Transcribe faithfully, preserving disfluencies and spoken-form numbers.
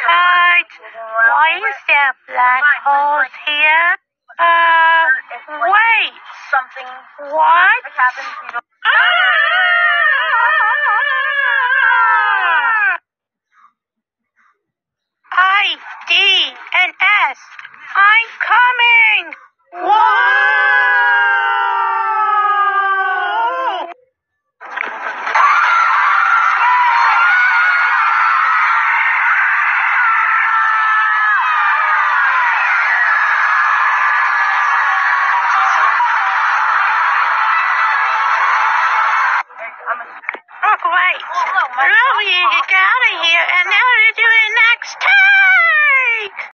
tight. Why is there black holes here? Uh, wait. Something What? happens. Ah!